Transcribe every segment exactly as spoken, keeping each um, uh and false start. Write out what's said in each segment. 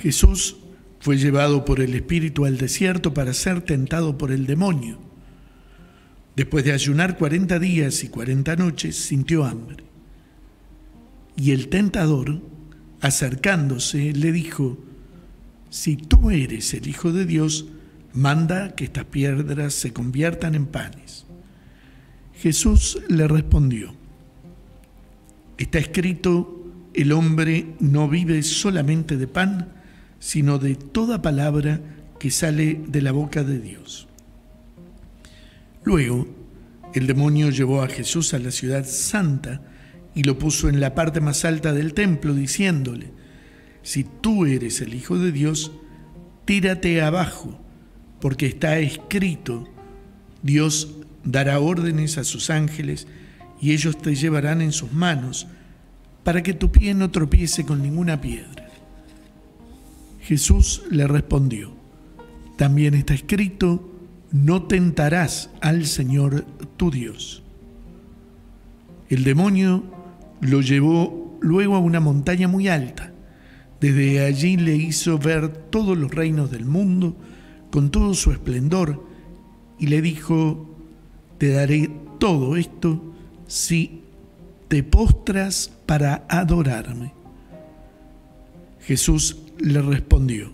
Jesús fue llevado por el Espíritu al desierto para ser tentado por el demonio. Después de ayunar cuarenta días y cuarenta noches, sintió hambre. Y el tentador, acercándose, le dijo: si tú eres el Hijo de Dios, manda que estas piedras se conviertan en panes. Jesús le respondió: está escrito, el hombre no vive solamente de pan, sino de toda palabra que sale de la boca de Dios. Luego, el demonio llevó a Jesús a la ciudad santa y lo puso en la parte más alta del templo, diciéndole: si tú eres el Hijo de Dios, tírate abajo, porque está escrito, Dios dará órdenes a sus ángeles y ellos te llevarán en sus manos para que tu pie no tropiece con ninguna piedra. Jesús le respondió: también está escrito, no tentarás al Señor tu Dios. El demonio lo llevó luego a una montaña muy alta. Desde allí le hizo ver todos los reinos del mundo con todo su esplendor y le dijo: te daré todo esto si te postras para adorarme. Jesús le respondió: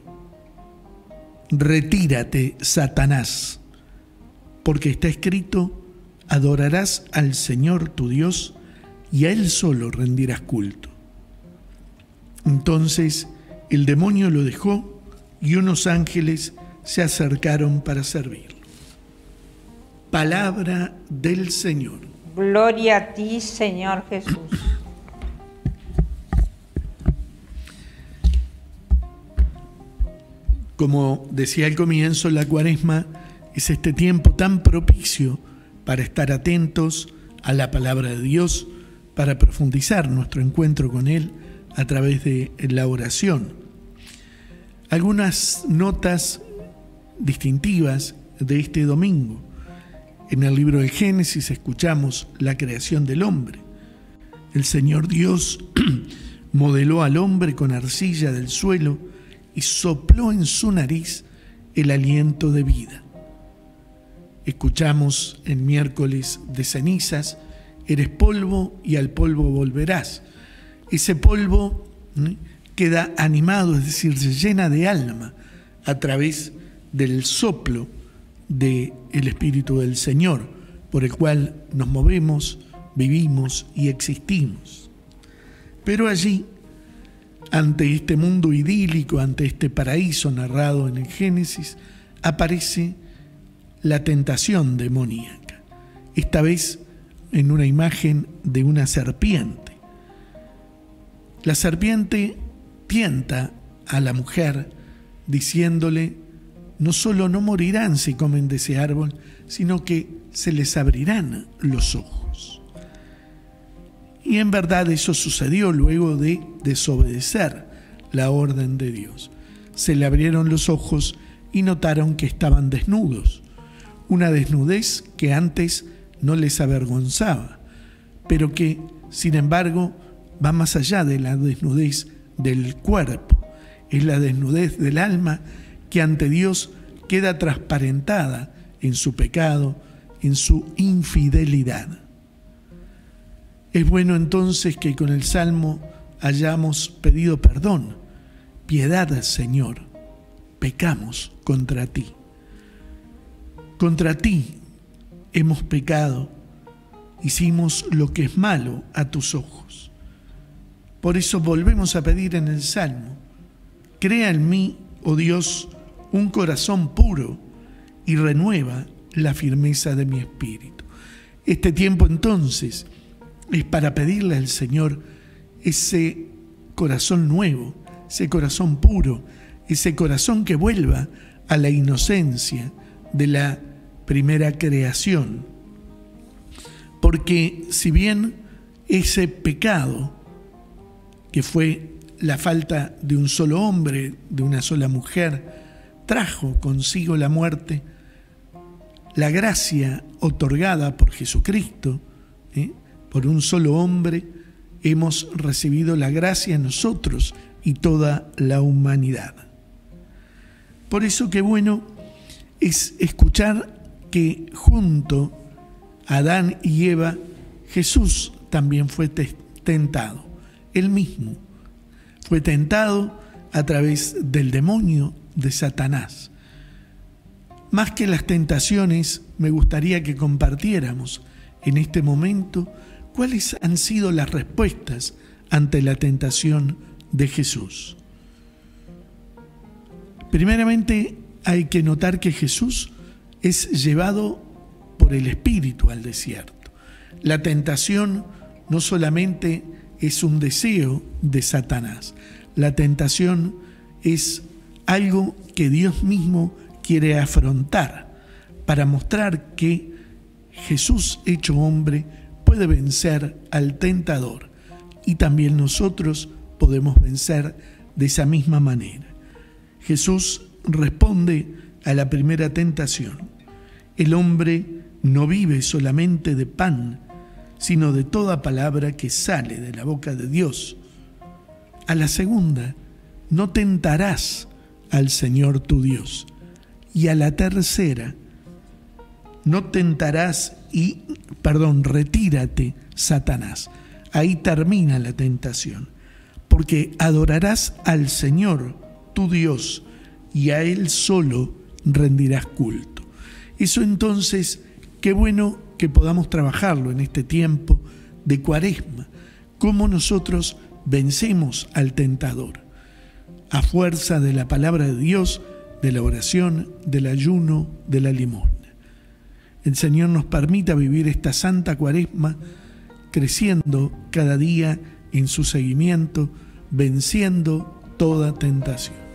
retírate, Satanás, porque está escrito, adorarás al Señor tu Dios y a Él solo rendirás culto. Entonces el demonio lo dejó y unos ángeles se acercaron para servirlo. Palabra del Señor. Gloria a ti, Señor Jesús. Como decía al comienzo, la Cuaresma es este tiempo tan propicio para estar atentos a la palabra de Dios, para profundizar nuestro encuentro con Él a través de la oración. Algunas notas distintivas de este domingo. En el libro de Génesis escuchamos la creación del hombre. El Señor Dios modeló al hombre con arcilla del suelo y sopló en su nariz el aliento de vida. Escuchamos en miércoles de cenizas: eres polvo y al polvo volverás. Ese polvo ¿eh? queda animado, es decir, se llena de alma a través del soplo del Espíritu del Señor, por el cual nos movemos, vivimos y existimos. Pero allí, ante este mundo idílico, ante este paraíso narrado en el Génesis, aparece la tentación demoníaca, esta vez en una imagen de una serpiente. La serpiente tienta a la mujer diciéndole: no solo no morirán si comen de ese árbol, sino que se les abrirán los ojos. Y en verdad eso sucedió luego de desobedecer la orden de Dios. Se le abrieron los ojos y notaron que estaban desnudos, una desnudez que antes no les avergonzaba, pero que, sin embargo, va más allá de la desnudez del cuerpo. Es la desnudez del alma que ante Dios queda transparentada en su pecado, en su infidelidad. Es bueno entonces que con el Salmo hayamos pedido perdón. Piedad, Señor, pecamos contra ti. Contra ti hemos pecado, hicimos lo que es malo a tus ojos. Por eso volvemos a pedir en el Salmo: crea en mí, oh Dios, un corazón puro y renueva la firmeza de mi espíritu. Este tiempo entonces es para pedirle al Señor ese corazón nuevo, ese corazón puro, ese corazón que vuelva a la inocencia de la primera creación. Porque si bien ese pecado, que fue la falta de un solo hombre, de una sola mujer, trajo consigo la muerte, la gracia otorgada por Jesucristo, ¿eh? por un solo hombre, hemos recibido la gracia nosotros y toda la humanidad. Por eso qué bueno es escuchar que junto a Adán y Eva, Jesús también fue tentado. Él mismo fue tentado a través del demonio de Satanás. Más que las tentaciones, me gustaría que compartiéramos en este momento cuáles han sido las respuestas ante la tentación de Jesús. Primeramente, hay que notar que Jesús es llevado por el Espíritu al desierto. La tentación no solamente es un deseo de Satanás, la tentación es algo que Dios mismo quiere afrontar para mostrar que Jesús hecho hombre puede vencer al tentador y también nosotros podemos vencer de esa misma manera. Jesús responde a la primera tentación. El hombre no vive solamente de pan, sino de toda palabra que sale de la boca de Dios. A la segunda, no tentarás al Señor tu Dios. Y a la tercera, no tentarás y, perdón, retírate, Satanás. Ahí termina la tentación, porque adorarás al Señor tu Dios y a Él solo rendirás culto. Eso entonces, qué bueno que podamos trabajarlo en este tiempo de Cuaresma, cómo nosotros vencemos al tentador, a fuerza de la palabra de Dios, de la oración, del ayuno, de la limosna. El Señor nos permita vivir esta santa Cuaresma creciendo cada día en su seguimiento, venciendo toda tentación.